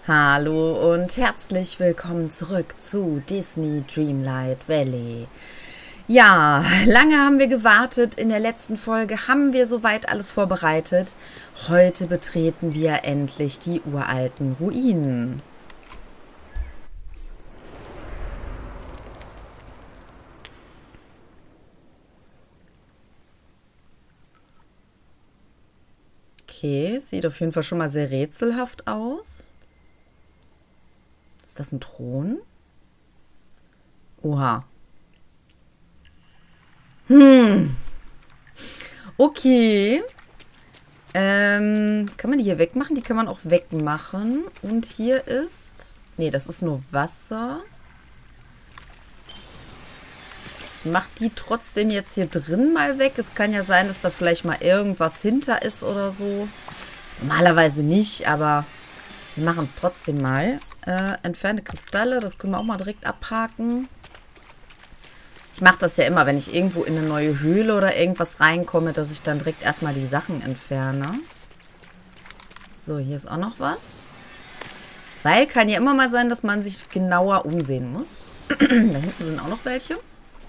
Hallo und herzlich willkommen zurück zu Disney Dreamlight Valley. Ja, lange haben wir gewartet. In der letzten Folge haben wir soweit alles vorbereitet. Heute betreten wir endlich die uralten Ruinen. Okay, sieht auf jeden Fall schon mal sehr rätselhaft aus. Ist das ein Thron? Oha. Okay. Kann man die hier wegmachen? Die kann man auch wegmachen. Und hier ist... Nee, das ist nur Wasser. Ich mache die trotzdem jetzt hier drin mal weg. Es kann ja sein, dass da vielleicht mal irgendwas hinter ist oder so. Normalerweise nicht, aber wir machen es trotzdem mal. Entferne Kristalle, das können wir auch mal direkt abhaken. Ich mache das ja immer, wenn ich irgendwo in eine neue Höhle oder irgendwas reinkomme, dass ich dann direkt erstmal die Sachen entferne. So, hier ist auch noch was. Weil kann ja immer mal sein, dass man sich genauer umsehen muss. Da hinten sind auch noch welche.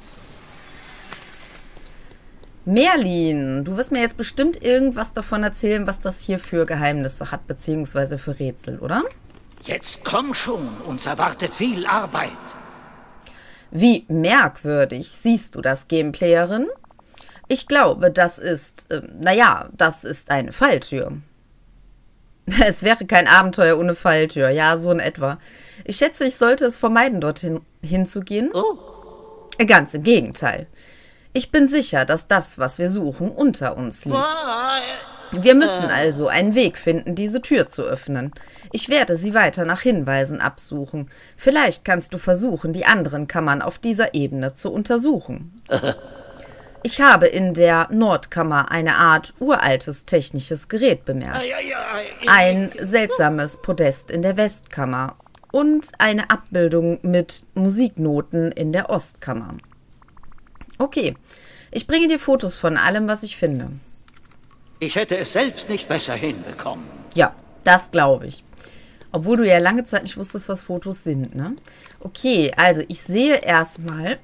Merlin, du wirst mir jetzt bestimmt irgendwas davon erzählen, was das hier für Geheimnisse hat, beziehungsweise für Rätsel, oder? Jetzt komm schon, uns erwartet viel Arbeit. Wie merkwürdig siehst du das, Gameplayerin? Ich glaube, das ist, naja, das ist eine Falltür. Es wäre kein Abenteuer ohne Falltür, ja, so in etwa. Ich schätze, ich sollte es vermeiden, dorthin hinzugehen. Oh. Ganz im Gegenteil. Ich bin sicher, dass das, was wir suchen, unter uns liegt. Wir müssen also einen Weg finden, diese Tür zu öffnen. Ich werde sie weiter nach Hinweisen absuchen. Vielleicht kannst du versuchen, die anderen Kammern auf dieser Ebene zu untersuchen. Ich habe in der Nordkammer eine Art uraltes technisches Gerät bemerkt. Ein seltsames Podest in der Westkammer und eine Abbildung mit Musiknoten in der Ostkammer. Okay, ich bringe dir Fotos von allem, was ich finde. Ich hätte es selbst nicht besser hinbekommen. Ja, das glaube ich. Obwohl du ja lange Zeit nicht wusstest, was Fotos sind, ne? Okay, also ich sehe erstmal,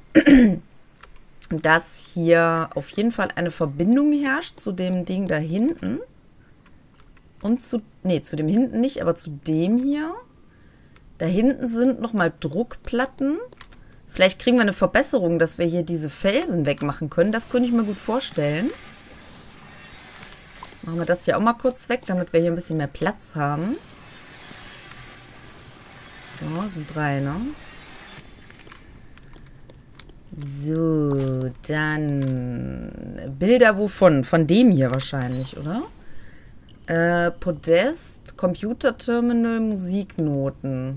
dass hier auf jeden Fall eine Verbindung herrscht zu dem Ding da hinten. Und zu dem hinten nicht, aber zu dem hier. Da hinten sind nochmal Druckplatten. Vielleicht kriegen wir eine Verbesserung, dass wir hier diese Felsen wegmachen können. Das könnte ich mir gut vorstellen. Machen wir das hier auch mal kurz weg, damit wir hier ein bisschen mehr Platz haben. So, sind 3, ne? So, dann Bilder wovon? Von dem hier wahrscheinlich, oder? Podest, Computerterminal, Musiknoten.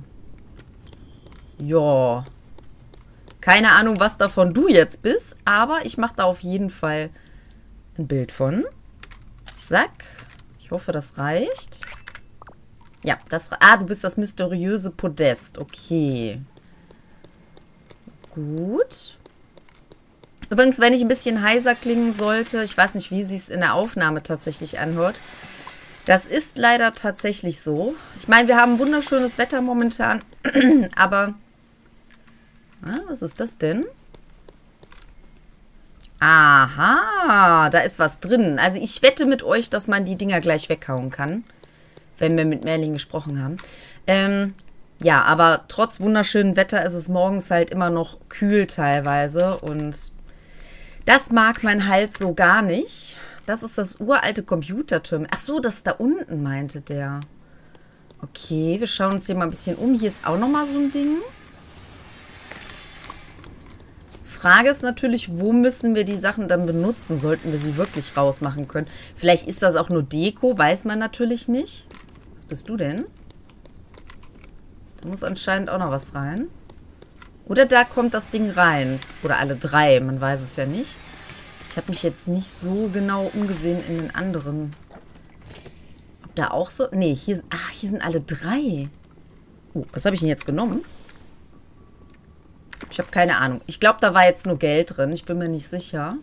Ja. Keine Ahnung, was davon du jetzt bist, aber ich mache da auf jeden Fall ein Bild von. Zack. Ich hoffe, das reicht. Ja, das... Ah, du bist das mysteriöse Podest. Okay. Gut. Übrigens, wenn ich ein bisschen heiser klingen sollte, ich weiß nicht, wie sie es in der Aufnahme tatsächlich anhört. Das ist leider tatsächlich so. Ich meine, wir haben wunderschönes Wetter momentan, aber... Ah, was ist das denn? Aha, da ist was drin. Also ich wette mit euch, dass man die Dinger gleich weghauen kann, wenn wir mit Merlin gesprochen haben. Ja, aber trotz wunderschönem Wetter ist es morgens halt immer noch kühl teilweise und das mag mein Hals so gar nicht. Das ist das uralte Computerterminal. Ach so, das da unten meinte der. Okay, wir schauen uns hier mal ein bisschen um. Hier ist auch nochmal so ein Ding. Frage ist natürlich, wo müssen wir die Sachen dann benutzen? Sollten wir sie wirklich rausmachen können? Vielleicht ist das auch nur Deko, weiß man natürlich nicht. Was bist du denn? Da muss anscheinend auch noch was rein. Oder da kommt das Ding rein. Oder alle 3, man weiß es ja nicht. Ich habe mich jetzt nicht so genau umgesehen in den anderen. Ob da auch so... Nee, hier sind alle 3. Oh, was habe ich denn jetzt genommen? Ich habe keine Ahnung. Ich glaube, da war jetzt nur Geld drin. Ich bin mir nicht sicher.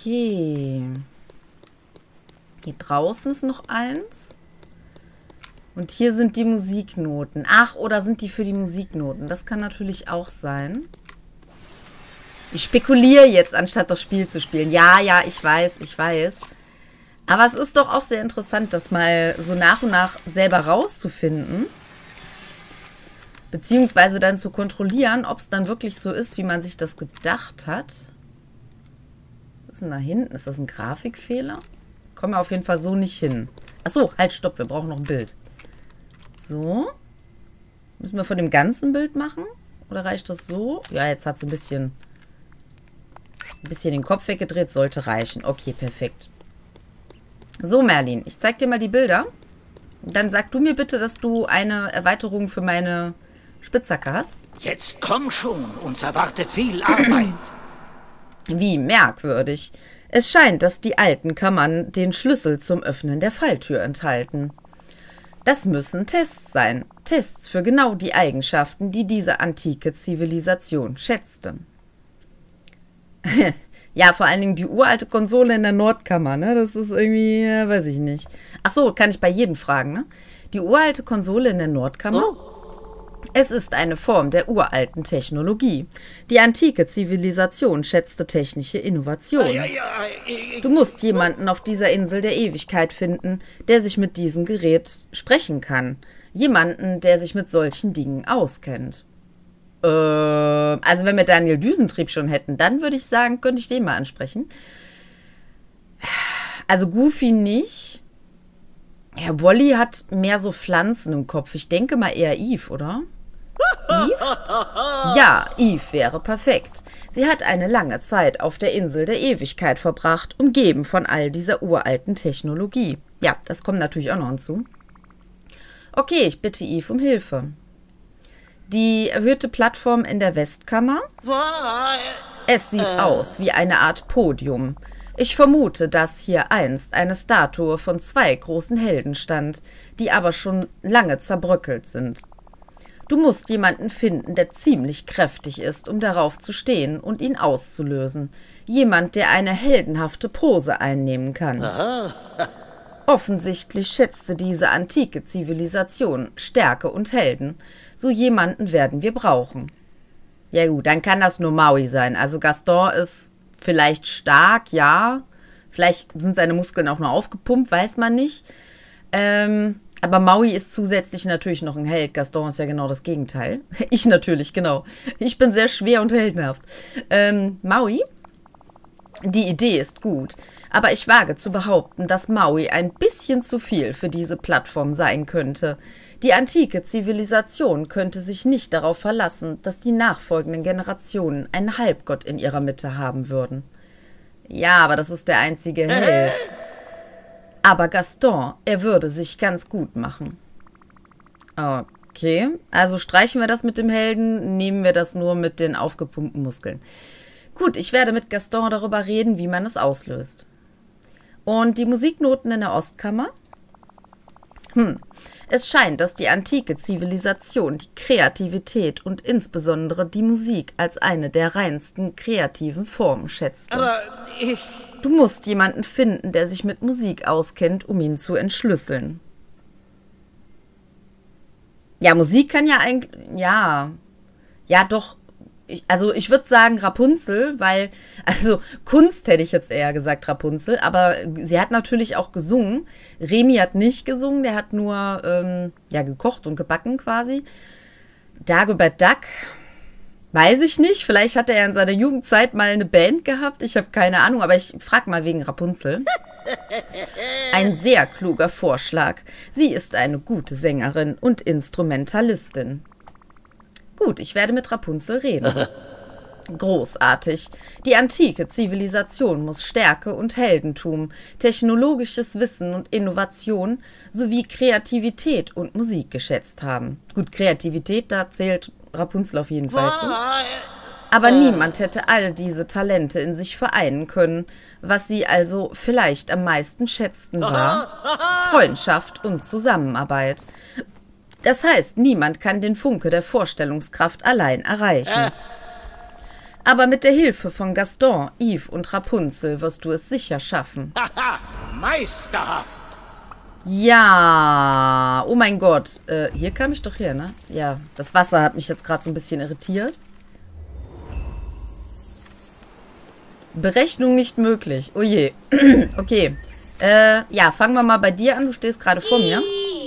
Okay. Hier draußen ist noch eins. Und hier sind die Musiknoten. Ach, oder sind die für die Musiknoten? Das kann natürlich auch sein. Ich spekuliere jetzt, anstatt das Spiel zu spielen. Ja, ja, ich weiß, ich weiß. Aber es ist doch auch sehr interessant, das mal so nach und nach selber rauszufinden. Beziehungsweise dann zu kontrollieren, ob es dann wirklich so ist, wie man sich das gedacht hat. Was ist denn da hinten? Ist das ein Grafikfehler? Kommen wir auf jeden Fall so nicht hin. Achso, halt, stopp, wir brauchen noch ein Bild. So. Müssen wir von dem ganzen Bild machen? Oder reicht das so? Ja, jetzt hat es ein bisschen den Kopf weggedreht. Sollte reichen. Okay, perfekt. So, Merlin, ich zeig dir mal die Bilder. Dann sag du mir bitte, dass du eine Erweiterung für meine Spitzhacke hast. Jetzt komm schon, uns erwartet viel Arbeit. Wie merkwürdig. Es scheint, dass die alten Kammern den Schlüssel zum Öffnen der Falltür enthalten. Das müssen Tests sein. Tests für genau die Eigenschaften, die diese antike Zivilisation schätzte. Ja, vor allen Dingen die uralte Konsole in der Nordkammer, ne? Das ist irgendwie, weiß ich nicht. Ach so, kann ich bei jedem fragen, ne? Die uralte Konsole in der Nordkammer? Oh. Es ist eine Form der uralten Technologie. Die antike Zivilisation schätzte technische Innovation. Du musst jemanden auf dieser Insel der Ewigkeit finden, der sich mit diesem Gerät sprechen kann. Jemanden, der sich mit solchen Dingen auskennt. Also wenn wir Daniel Düsentrieb schon hätten, dann würde ich sagen, könnte ich den mal ansprechen. Also Goofy nicht. Ja, Wally hat mehr so Pflanzen im Kopf. Ich denke mal eher Eve, oder? Eve? Ja, Eve wäre perfekt. Sie hat eine lange Zeit auf der Insel der Ewigkeit verbracht, umgeben von all dieser uralten Technologie. Ja, das kommt natürlich auch noch hinzu. Okay, ich bitte Eve um Hilfe. Die erhöhte Plattform in der Westkammer? Es sieht aus wie eine Art Podium. Ich vermute, dass hier einst eine Statue von 2 großen Helden stand, die aber schon lange zerbröckelt sind. Du musst jemanden finden, der ziemlich kräftig ist, um darauf zu stehen und ihn auszulösen. Jemand, der eine heldenhafte Pose einnehmen kann. Aha. Offensichtlich schätzte diese antike Zivilisation Stärke und Helden. So jemanden werden wir brauchen. Ja gut, dann kann das nur Maui sein. Also Gaston ist vielleicht stark, ja. Vielleicht sind seine Muskeln auch nur aufgepumpt, weiß man nicht. Aber Maui ist zusätzlich natürlich noch ein Held. Gaston ist ja genau das Gegenteil. Ich natürlich, genau. Ich bin sehr schwer und heldenhaft. Maui? Die Idee ist gut. Aber ich wage zu behaupten, dass Maui ein bisschen zu viel für diese Plattform sein könnte. Die antike Zivilisation könnte sich nicht darauf verlassen, dass die nachfolgenden Generationen einen Halbgott in ihrer Mitte haben würden. Ja, aber das ist der einzige Held. Aber Gaston, er würde sich ganz gut machen. Okay, also streichen wir das mit dem Helden, nehmen wir das nur mit den aufgepumpten Muskeln. Gut, ich werde mit Gaston darüber reden, wie man es auslöst. Und die Musiknoten in der Ostkammer? Es scheint, dass die antike Zivilisation die Kreativität und insbesondere die Musik als eine der reinsten kreativen Formen schätzte. Aber Du musst jemanden finden, der sich mit Musik auskennt, um ihn zu entschlüsseln. Ja, Musik kann ja eigentlich... Ja, doch... Ich würde sagen Rapunzel, weil, also Kunst hätte ich jetzt eher gesagt Rapunzel, aber sie hat natürlich auch gesungen. Remy hat nicht gesungen, der hat nur gekocht und gebacken quasi. Dagobert Duck, weiß ich nicht, vielleicht hat er ja in seiner Jugendzeit mal eine Band gehabt, ich habe keine Ahnung, aber ich frage mal wegen Rapunzel. Ein sehr kluger Vorschlag. Sie ist eine gute Sängerin und Instrumentalistin. Gut, ich werde mit Rapunzel reden. Großartig. Die antike Zivilisation muss Stärke und Heldentum, technologisches Wissen und Innovation sowie Kreativität und Musik geschätzt haben. Gut, Kreativität, da zählt Rapunzel auf jeden Fall zu. Aber niemand hätte all diese Talente in sich vereinen können. Was sie also vielleicht am meisten schätzten war Freundschaft und Zusammenarbeit. Das heißt, niemand kann den Funke der Vorstellungskraft allein erreichen. Aber mit der Hilfe von Gaston, Eve und Rapunzel wirst du es sicher schaffen. Meisterhaft! Ja. Oh mein Gott. Hier kam ich doch her, ne? Ja, das Wasser hat mich jetzt gerade so ein bisschen irritiert. Berechnung nicht möglich. Oh je. Okay. Ja, fangen wir mal bei dir an. Du stehst gerade vor mir.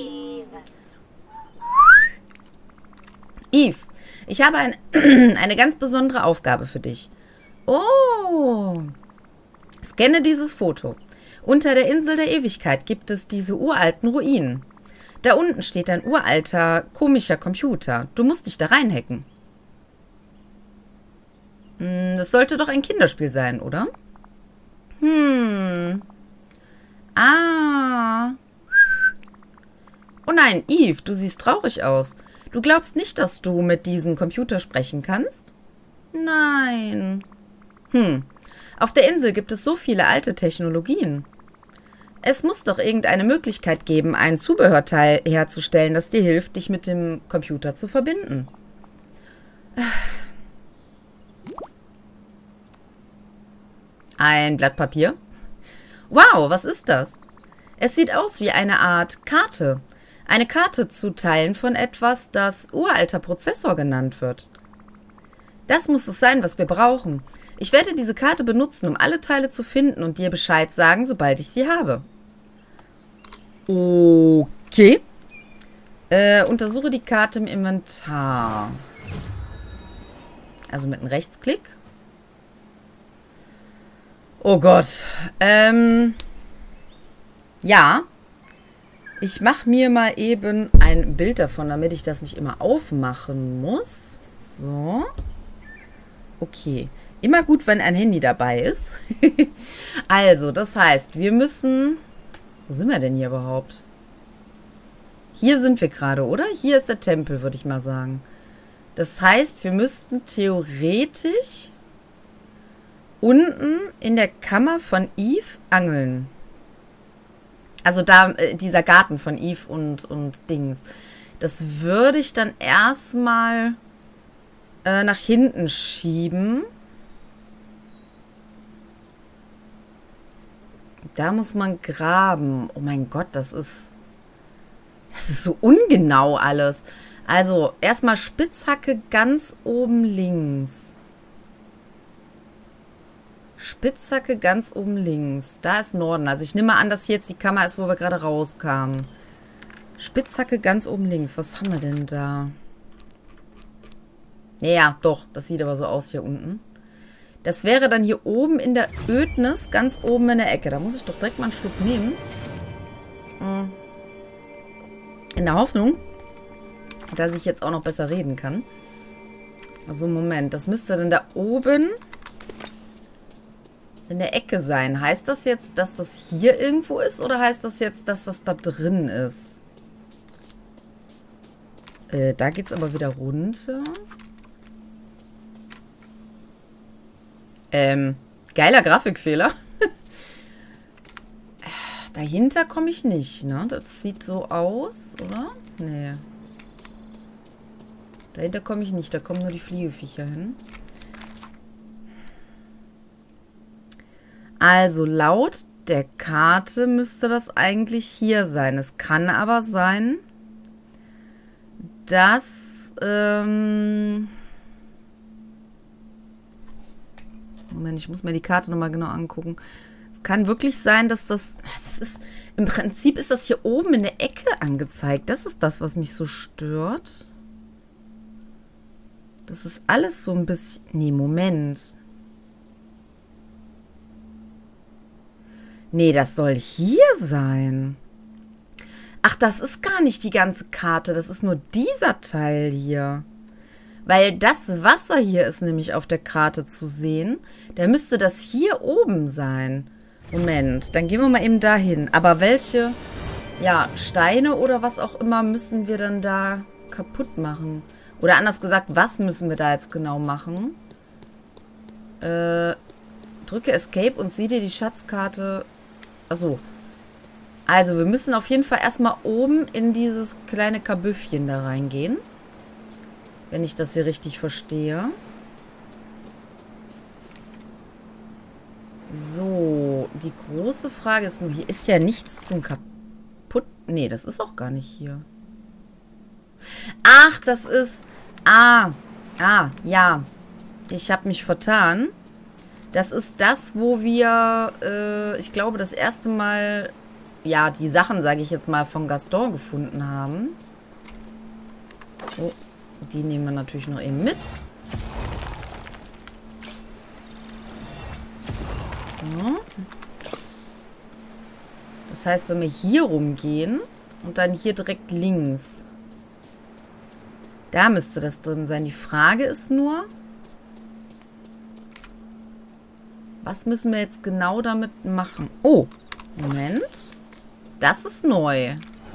Eve, ich habe eine ganz besondere Aufgabe für dich. Oh. Scanne dieses Foto. Unter der Insel der Ewigkeit gibt es diese uralten Ruinen. Da unten steht ein uralter, komischer Computer. Du musst dich da reinhacken. Das sollte doch ein Kinderspiel sein, oder? Ah. Oh nein, Eve, du siehst traurig aus. Du glaubst nicht, dass du mit diesem Computer sprechen kannst? Nein. Auf der Insel gibt es so viele alte Technologien. Es muss doch irgendeine Möglichkeit geben, ein Zubehörteil herzustellen, das dir hilft, dich mit dem Computer zu verbinden. Ein Blatt Papier? Wow, was ist das? Es sieht aus wie eine Art Karte. Eine Karte zu Teilen von etwas, das uralter Prozessor genannt wird. Das muss es sein, was wir brauchen. Ich werde diese Karte benutzen, um alle Teile zu finden und dir Bescheid sagen, sobald ich sie habe. Okay. Untersuche die Karte im Inventar. Also mit einem Rechtsklick. Oh Gott. Ja. Ich mache mir mal eben ein Bild davon, damit ich das nicht immer aufmachen muss. So. Okay. Immer gut, wenn ein Handy dabei ist. Also, das heißt, wir müssen... Wo sind wir denn hier überhaupt? Hier sind wir gerade, oder? Hier ist der Tempel, würde ich mal sagen. Das heißt, wir müssten theoretisch unten in der Kammer von Eve angeln. Also da, dieser Garten von Eve und Dings. Das würde ich dann erstmal nach hinten schieben. Da muss man graben. Oh mein Gott, das ist so ungenau alles. Also, erstmal Spitzhacke ganz oben links. Spitzhacke ganz oben links. Da ist Norden. Also, ich nehme an, dass hier jetzt die Kammer ist, wo wir gerade rauskamen. Spitzhacke ganz oben links. Was haben wir denn da? Ja, doch. Das sieht aber so aus hier unten. Das wäre dann hier oben in der Ödnis, ganz oben in der Ecke. Da muss ich doch direkt mal einen Schluck nehmen. In der Hoffnung, dass ich jetzt auch noch besser reden kann. Also Moment, das müsste dann da oben in der Ecke sein. Heißt das jetzt, dass das hier irgendwo ist? Oder heißt das jetzt, dass das da drin ist? Da geht es aber wieder runter. Geiler Grafikfehler. Dahinter komme ich nicht, ne? Das sieht so aus, oder? Nee. Dahinter komme ich nicht, da kommen nur die Fliegeviecher hin. Also laut der Karte müsste das eigentlich hier sein. Es kann aber sein, dass... Moment, ich muss mir die Karte nochmal genau angucken. Es kann wirklich sein, dass das ist... Im Prinzip ist das hier oben in der Ecke angezeigt. Das ist das, was mich so stört. Das ist alles so ein bisschen... Nee, Moment. Nee, das soll hier sein. Ach, das ist gar nicht die ganze Karte. Das ist nur dieser Teil hier. Weil das Wasser hier ist nämlich auf der Karte zu sehen. Da müsste das hier oben sein. Moment, dann gehen wir mal eben dahin. Aber welche, ja, Steine oder was auch immer müssen wir dann da kaputt machen? Oder anders gesagt, was müssen wir da jetzt genau machen? Drücke Escape und sieh dir die Schatzkarte... Achso. Also, wir müssen auf jeden Fall erstmal oben in dieses kleine Kabüffchen da reingehen. Wenn ich das hier richtig verstehe. So, die große Frage ist nur, hier ist ja nichts zum kaputt. Nee, das ist auch gar nicht hier. Ach, das ist... ja. Ich habe mich vertan. Das ist das, wo wir, ich glaube, das erste Mal, ja, die Sachen, sage ich jetzt mal, von Gaston gefunden haben. Oh, die nehmen wir natürlich noch eben mit. So. Das heißt, wenn wir hier rumgehen und dann hier direkt links, da müsste das drin sein. Die Frage ist nur, was müssen wir jetzt genau damit machen? Oh, Moment. Das ist neu.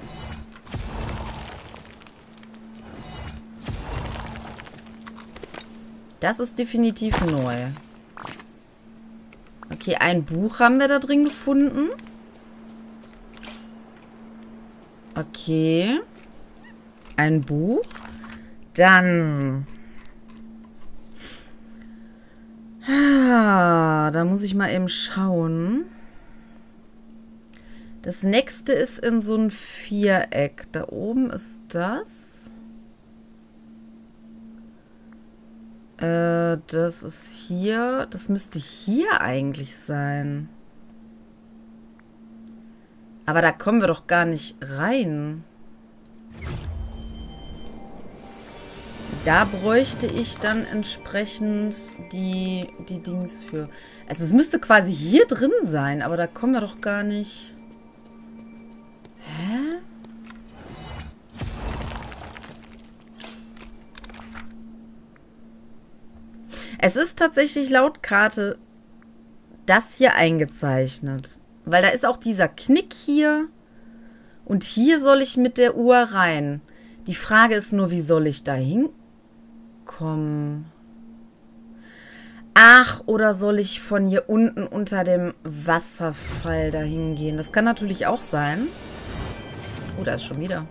Das ist definitiv neu. Okay, ein Buch haben wir da drin gefunden. Okay. Ein Buch. Dann... da muss ich mal eben schauen. Das nächste ist in so ein Viereck. Da oben ist das. Das ist hier. Das müsste hier eigentlich sein. Aber da kommen wir doch gar nicht rein. Da bräuchte ich dann entsprechend die Dings für. Also es müsste quasi hier drin sein, aber da kommen wir doch gar nicht. Hä? Es ist tatsächlich laut Karte das hier eingezeichnet. Weil da ist auch dieser Knick hier. Und hier soll ich mit der Uhr rein. Die Frage ist nur, wie soll ich da hinkommen? Ach, oder soll ich von hier unten unter dem Wasserfall da hingehen? Das kann natürlich auch sein. Oh, da ist schon wieder.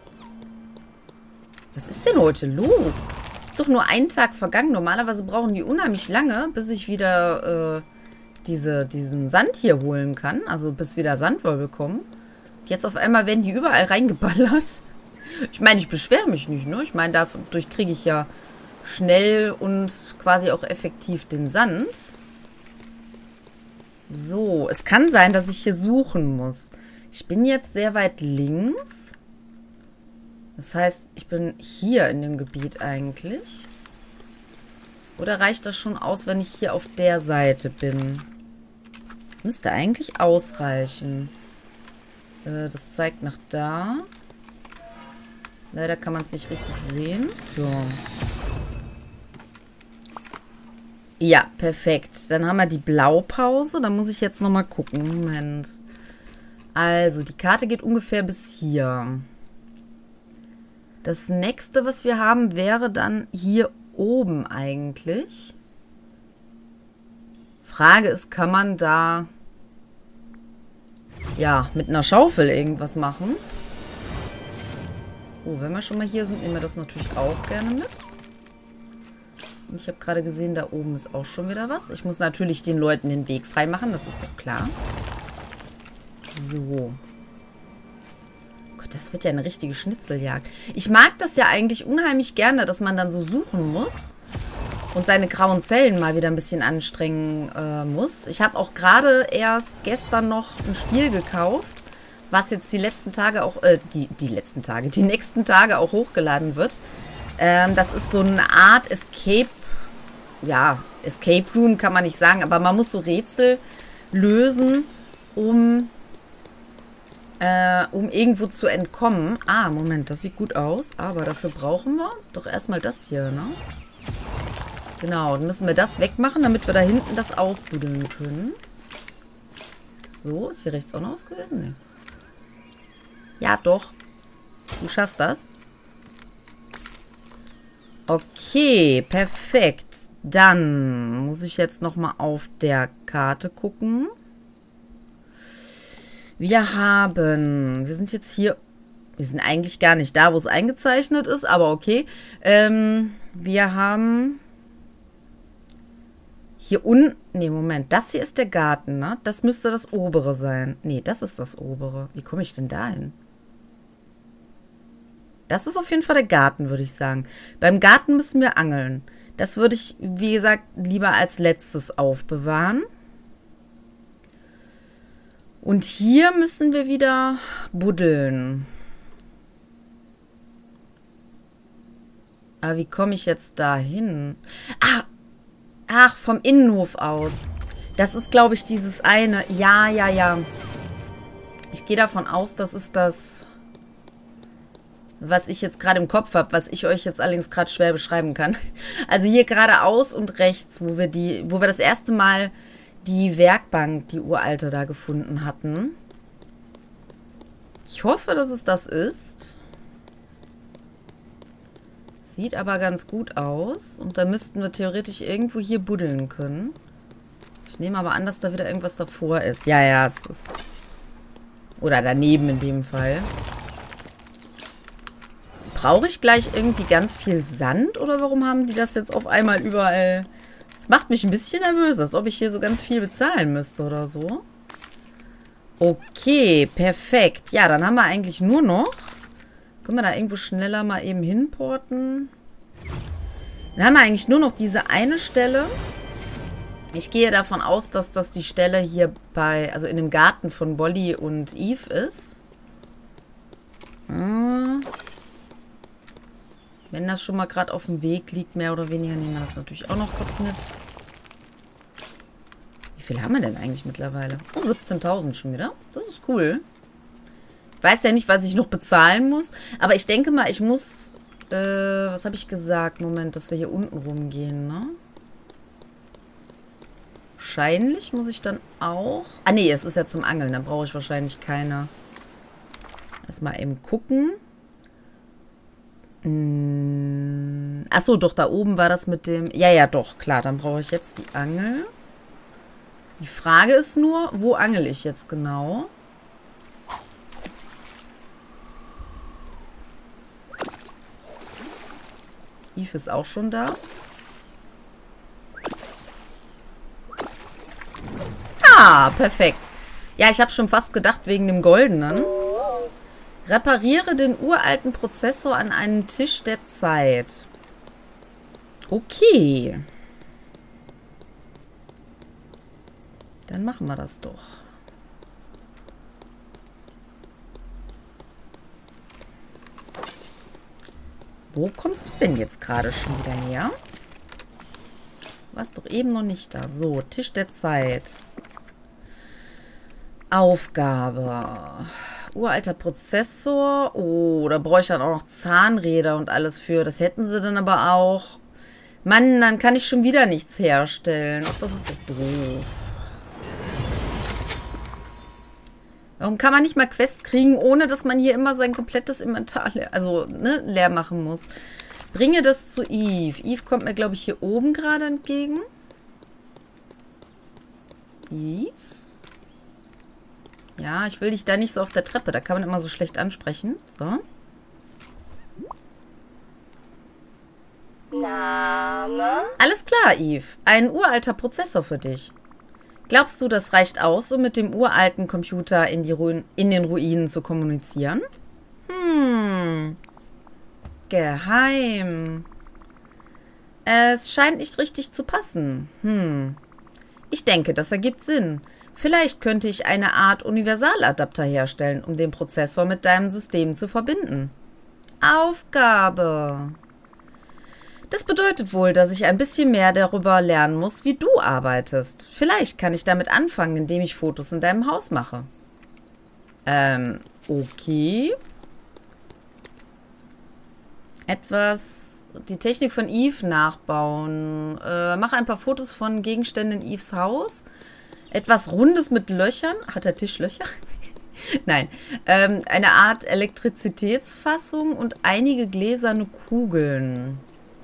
Was ist denn heute los? Ist doch nur ein Tag vergangen. Normalerweise brauchen die unheimlich lange, bis ich wieder diesen Sand hier holen kann. Also bis wieder Sandwolke kommen. Jetzt auf einmal werden die überall reingeballert. Ich meine, ich beschwere mich nicht, ne? Ich meine, dadurch kriege ich ja schnell und quasi auch effektiv den Sand. So, es kann sein, dass ich hier suchen muss. Ich bin jetzt sehr weit links. Das heißt, ich bin hier in dem Gebiet eigentlich. Oder reicht das schon aus, wenn ich hier auf der Seite bin? Das müsste eigentlich ausreichen. Das zeigt nach da. Leider kann man es nicht richtig sehen. So. Ja, perfekt. Dann haben wir die Blaupause. Da muss ich jetzt nochmal gucken. Moment. Also, die Karte geht ungefähr bis hier. Das nächste, was wir haben, wäre dann hier oben eigentlich. Frage ist, kann man da ja mit einer Schaufel irgendwas machen? Oh, wenn wir schon mal hier sind, nehmen wir das natürlich auch gerne mit. Und ich habe gerade gesehen, da oben ist auch schon wieder was. Ich muss natürlich den Leuten den Weg freimachen, das ist doch klar. So. Gott, das wird ja eine richtige Schnitzeljagd. Ich mag das ja eigentlich unheimlich gerne, dass man dann so suchen muss und seine grauen Zellen mal wieder ein bisschen anstrengen muss. Ich habe auch gerade erst gestern noch ein Spiel gekauft, was jetzt die letzten Tage auch, die nächsten Tage auch hochgeladen wird. Das ist so eine Art Escape, ja, Escape Room kann man nicht sagen, aber man muss so Rätsel lösen, um irgendwo zu entkommen. Ah, Moment, das sieht gut aus, aber dafür brauchen wir doch erstmal das hier, ne? Genau, dann müssen wir das wegmachen, damit wir da hinten das ausbuddeln können. So, ist hier rechts auch noch was gewesen? Nee. Ja, doch. Du schaffst das. Okay, perfekt. Dann muss ich jetzt nochmal auf der Karte gucken. Wir sind jetzt hier, wir sind eigentlich gar nicht da, wo es eingezeichnet ist, aber okay. Wir haben Hier unten... Nee, Moment. Das hier ist der Garten, ne? Das müsste das obere sein. Nee, das ist das obere. Wie komme ich denn da hin? Das ist auf jeden Fall der Garten, würde ich sagen. Beim Garten müssen wir angeln. Das würde ich, wie gesagt, lieber als letztes aufbewahren. Und hier müssen wir wieder buddeln. Aber wie komme ich jetzt da hin? Ach, vom Innenhof aus. Das ist, glaube ich, dieses eine. Ja, ja, ja. Ich gehe davon aus, das ist das, was ich jetzt gerade im Kopf habe, was ich euch jetzt allerdings gerade schwer beschreiben kann. Also hier geradeaus und rechts, wo wir das erste Mal die Werkbank, die uralte, da gefunden hatten. Ich hoffe, dass es das ist. Sieht aber ganz gut aus. Und da müssten wir theoretisch irgendwo hier buddeln können. Ich nehme aber an, dass da wieder irgendwas davor ist. Ja, ja, es ist... Oder daneben in dem Fall. Brauche ich gleich irgendwie ganz viel Sand? Oder warum haben die das jetzt auf einmal überall... Das macht mich ein bisschen nervös, als ob ich hier so ganz viel bezahlen müsste oder so. Okay, perfekt. Ja, dann haben wir eigentlich nur noch... Können wir da irgendwo schneller mal eben hinporten? Dann haben wir eigentlich nur noch diese eine Stelle. Ich gehe davon aus, dass das die Stelle hier also in dem Garten von Bolly und Eve ist. Wenn das schon mal gerade auf dem Weg liegt, mehr oder weniger, nehmen wir das natürlich auch noch kurz mit. Wie viel haben wir denn eigentlich mittlerweile? Oh, 17.000 schon wieder. Das ist cool. Ich weiß ja nicht, was ich noch bezahlen muss. Aber ich denke mal, ich muss... was habe ich gesagt? Moment, dass wir hier unten rumgehen, ne? Wahrscheinlich muss ich dann auch... Ah, nee, es ist ja zum Angeln. Dann brauche ich wahrscheinlich keine... Erstmal eben gucken. Achso, doch, da oben war das mit dem... Ja, ja, doch, klar. Dann brauche ich jetzt die Angel. Die Frage ist nur, wo angel ich jetzt genau? Eve ist auch schon da. Ah, perfekt. Ja, ich habe schon fast gedacht, wegen dem Goldenen. Repariere den uralten Prozessor an einem Tisch der Zeit. Okay. Dann machen wir das doch. Wo kommst du denn jetzt gerade schon wieder her? Du warst doch eben noch nicht da. So, Tisch der Zeit. Aufgabe. Uralter Prozessor. Oh, da brauche ich dann auch noch Zahnräder und alles für. Das hätten sie dann aber auch. Mann, dann kann ich schon wieder nichts herstellen. Ach, das ist doch doof. Warum kann man nicht mal Quests kriegen, ohne dass man hier immer sein komplettes Inventar leer machen muss? Bringe das zu Eve. Eve kommt mir, glaube ich, hier oben gerade entgegen. Eve? Ja, ich will dich da nicht so auf der Treppe. Da kann man immer so schlecht ansprechen. So. Name? Alles klar, Eve. Ein uralter Prozessor für dich. Glaubst du, das reicht aus, um mit dem uralten Computer in den Ruinen zu kommunizieren? Geheim. Es scheint nicht richtig zu passen. Ich denke, das ergibt Sinn. Vielleicht könnte ich eine Art Universaladapter herstellen, um den Prozessor mit deinem System zu verbinden. Aufgabe. Das bedeutet wohl, dass ich ein bisschen mehr darüber lernen muss, wie du arbeitest. Vielleicht kann ich damit anfangen, indem ich Fotos in deinem Haus mache. Okay. Die Technik von Eve nachbauen. Mache ein paar Fotos von Gegenständen in Eves Haus. Etwas Rundes mit Löchern. Hat der Tisch Löcher? Nein. Eine Art Elektrizitätsfassung und einige gläserne Kugeln.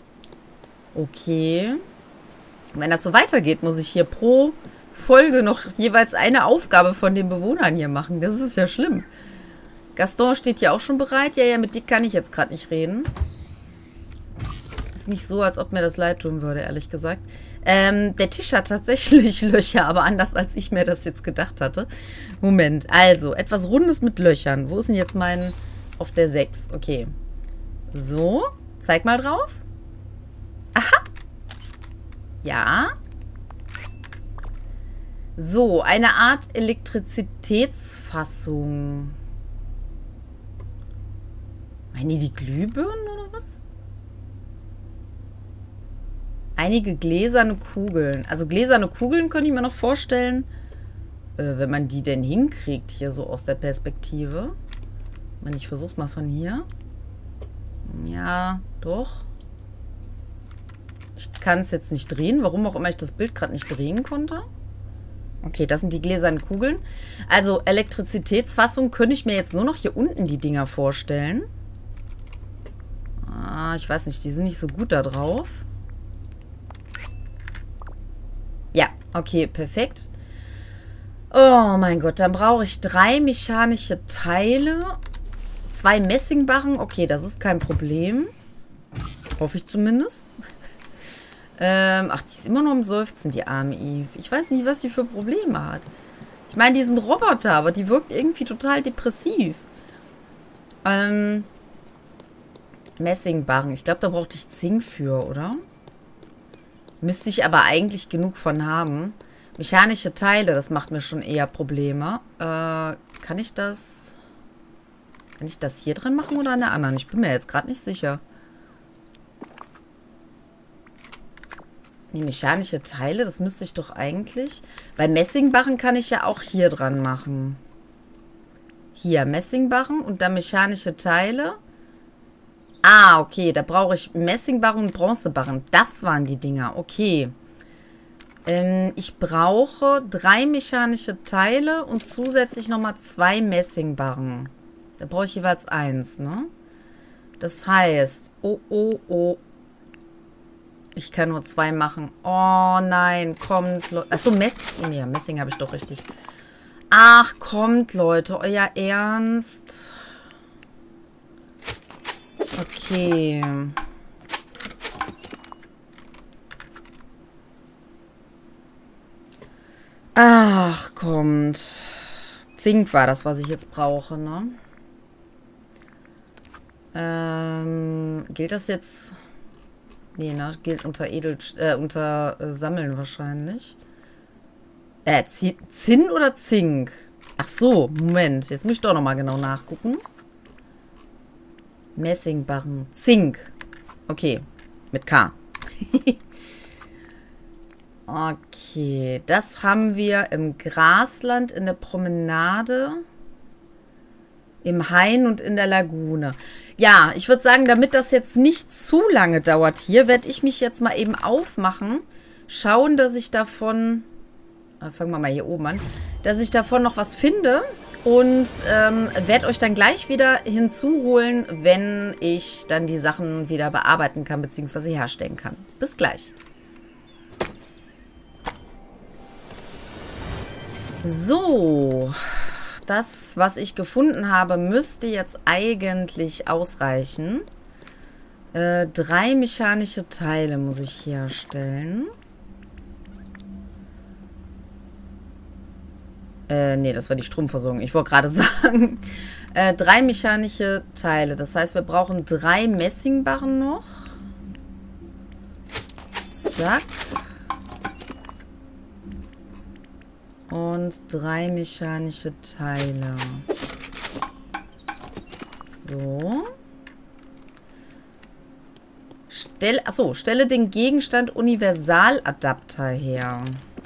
Okay. Wenn das so weitergeht, muss ich hier pro Folge noch jeweils eine Aufgabe von den Bewohnern hier machen. Das ist ja schlimm. Gaston steht hier auch schon bereit. Ja, mit dir kann ich jetzt gerade nicht reden. jetzt nicht so, als ob mir das leid tun würde, ehrlich gesagt. Der Tisch hat tatsächlich Löcher, aber anders, als ich mir das jetzt gedacht hatte. Moment, also, etwas Rundes mit Löchern. Wo ist denn jetzt mein... Auf der 6, okay. So, zeig mal drauf. Aha. Ja. So, eine Art Elektrizitätsfassung. Meinen die Glühbirnen oder was? Einige gläserne Kugeln. Also gläserne Kugeln könnte ich mir noch vorstellen, wenn man die denn hinkriegt, hier so aus der Perspektive. Ich versuch's mal von hier. Ja, doch. Ich kann es jetzt nicht drehen. Warum auch immer ich das Bild gerade nicht drehen konnte. Okay, das sind die gläsernen Kugeln. Also Elektrizitätsfassung könnte ich mir jetzt nur noch hier unten die Dinger vorstellen. Ah, ich weiß nicht, die sind nicht so gut da drauf. Ja, okay, perfekt. Oh mein Gott, dann brauche ich 3 mechanische Teile. 2 Messingbarren. Okay, das ist kein Problem. Hoffe ich zumindest. Ach, die ist immer noch im Seufzen, die arme Eve. Ich weiß nicht, was die für Probleme hat. Ich meine, die sind Roboter, aber die wirkt irgendwie total depressiv. Messingbarren. Ich glaube, da brauchte ich Zink für, oder? Müsste ich aber eigentlich genug von haben. Mechanische Teile, das macht mir schon eher Probleme. Kann ich das... Kann ich das hier drin machen oder an der anderen? Ich bin mir jetzt gerade nicht sicher. Die mechanische Teile, das müsste ich doch eigentlich... Bei Messingbarren kann ich ja auch hier dran machen. Hier, Messingbarren und dann mechanische Teile. Ah, okay, da brauche ich Messingbarren und Bronzebarren. Das waren die Dinger, okay. Ich brauche 3 mechanische Teile und zusätzlich nochmal 2 Messingbarren. Da brauche ich jeweils 1, ne? Das heißt, oh. Ich kann nur 2 machen. Oh nein, kommt, Leute. Achso, ja, Messing habe ich doch richtig. Ach, kommt, Leute, euer Ernst? Okay. Ach, kommt. Zink war das, was ich jetzt brauche, ne? Gilt das jetzt? Nee, ne? Gilt unter unter Sammeln wahrscheinlich. Zinn oder Zink? Ach so, Moment. Jetzt muss ich doch nochmal genau nachgucken. Messingbarren. Zink. Okay. Mit K. Okay. Das haben wir im Grasland, in der Promenade, im Hain und in der Lagune. Ja, ich würde sagen, damit das jetzt nicht zu lange dauert hier, werde ich mich jetzt mal eben aufmachen. Schauen, dass ich davon... fangen wir mal hier oben an. Dass ich davon noch was finde. Und werde euch dann gleich wieder hinzuholen, wenn ich dann die Sachen wieder bearbeiten kann, beziehungsweise herstellen kann. Bis gleich. So, das, was ich gefunden habe, müsste jetzt eigentlich ausreichen. 3 mechanische Teile muss ich herstellen. Nee, das war die Stromversorgung. Ich wollte gerade sagen, 3 mechanische Teile. Das heißt, wir brauchen 3 Messingbarren noch. Zack. Und 3 mechanische Teile. So. Stelle den Gegenstand Universaladapter her.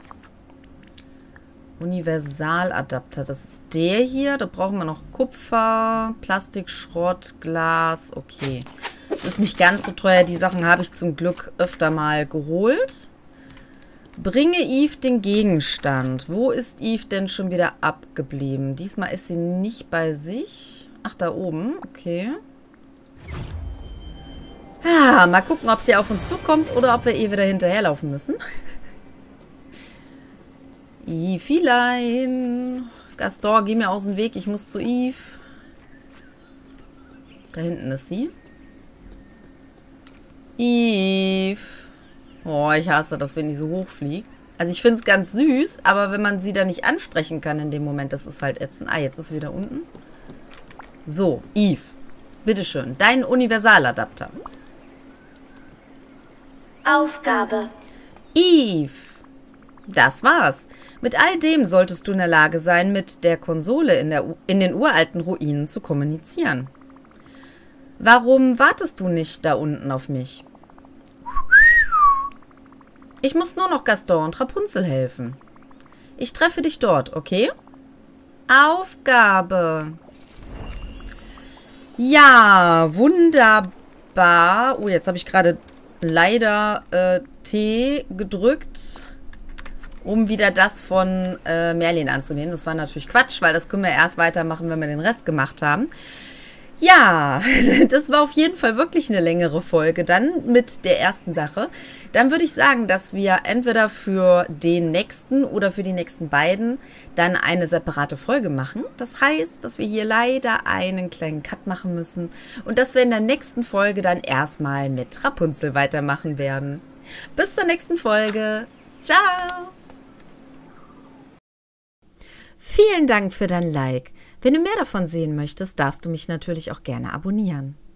Universaladapter, das ist der hier. Da brauchen wir noch Kupfer, Plastik, Schrott, Glas. Okay. Das ist nicht ganz so teuer. Die Sachen habe ich zum Glück öfter mal geholt. Bringe Eve den Gegenstand. Wo ist Eve denn schon wieder abgeblieben? Diesmal ist sie nicht bei sich. Ach, da oben. Okay. Ah, mal gucken, ob sie auf uns zukommt oder ob wir ihr wieder hinterherlaufen müssen. Eveline. Gaston, geh mir aus dem Weg. Ich muss zu Eve. Da hinten ist sie. Eve. Oh, ich hasse das, wenn die so hoch fliegt. Also ich finde es ganz süß, aber wenn man sie da nicht ansprechen kann in dem Moment, das ist halt ätzend. Ah, jetzt ist sie wieder unten. So, Eve. Bitteschön, dein Universaladapter. Aufgabe. Eve. Das war's. Mit all dem solltest du in der Lage sein, mit der Konsole in den uralten Ruinen zu kommunizieren. Warum wartest du nicht da unten auf mich? Ich muss nur noch Gaston und Rapunzel helfen. Ich treffe dich dort, okay? Aufgabe. Ja, wunderbar. Oh, jetzt habe ich gerade leider T gedrückt, um wieder das von Merlin anzunehmen. Das war natürlich Quatsch, weil das können wir erst weitermachen, wenn wir den Rest gemacht haben. Ja, das war auf jeden Fall wirklich eine längere Folge dann mit der ersten Sache. Dann würde ich sagen, dass wir entweder für den nächsten oder für die nächsten beiden dann eine separate Folge machen. Das heißt, dass wir hier leider einen kleinen Cut machen müssen und dass wir in der nächsten Folge dann erstmal mit Rapunzel weitermachen werden. Bis zur nächsten Folge. Ciao! Vielen Dank für dein Like. Wenn du mehr davon sehen möchtest, darfst du mich natürlich auch gerne abonnieren.